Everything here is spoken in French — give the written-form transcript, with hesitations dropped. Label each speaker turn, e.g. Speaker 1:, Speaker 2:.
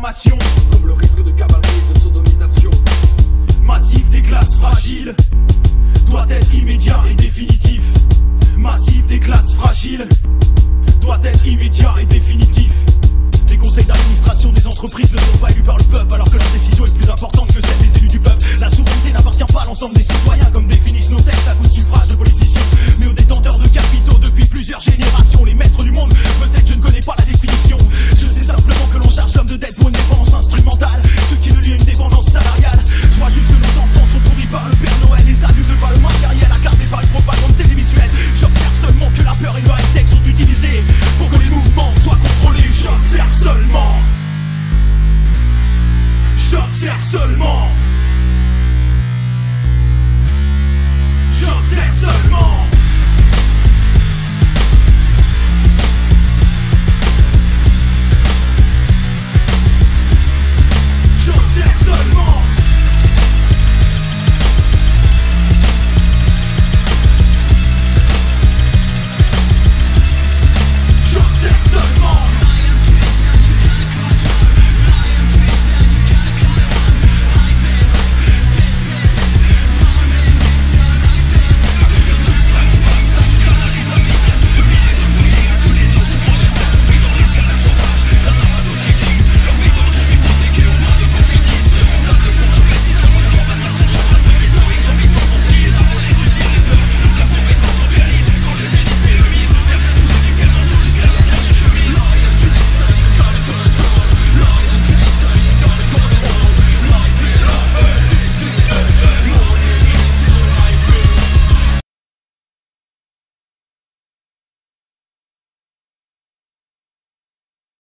Speaker 1: consommation,
Speaker 2: comme le risque de cavalerie et de sodomisation.
Speaker 1: Massif des classes fragiles doit être immédiat et définitif. Massif des classes fragiles doit être immédiat et définitif. Les conseils d'administration des entreprises ne sont pas élus par le peuple, alors que leur décision est plus importante que celle des élus du peuple. La souveraineté n'appartient pas à l'ensemble des citoyens, comme définissent nos textes à coup de suffrage de politiciens, mais aux détenteurs de capitaux depuis plusieurs générations. Les maîtres du monde, peut-être je ne connais pas la définition. Je sais simplement que l'on charge l'homme de dette pour une dépense instrumentale, ce qui ne lie à une dépendance salariale. Je vois juste que nos enfants sont pourris par le Père Noël, les adultes par le matériel, accardés par les propagandes télévisuelles. J'observe seulement que la peur et le high-tech sont utilisés pour que les mouvements soient contrôlés. J'observe seulement. J'observe seulement.